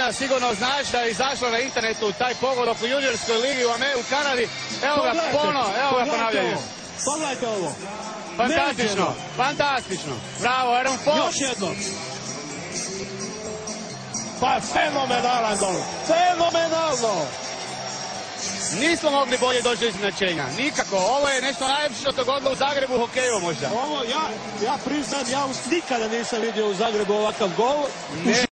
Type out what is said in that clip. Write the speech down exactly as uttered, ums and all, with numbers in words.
Sada sigurno znaš da je izašlo na internetu taj pogodak u juniorskoj ligi u, u Kanadi. Evo ga pono, evo ga ponavljaju. Pogledajte ovo. Fantastično, fantastično. Bravo, Aaron Fox. Još jedno. Pa fenomenalan gol. Fenomenalno. Nismo mogli bolje doći do iznenačenja. Nikako. Ovo je nešto najljepše što dogodilo u Zagrebu u hokeju možda. Ovo, ja, ja priznam, ja nikada nisam vidio u Zagrebu ovakav gol. Ne.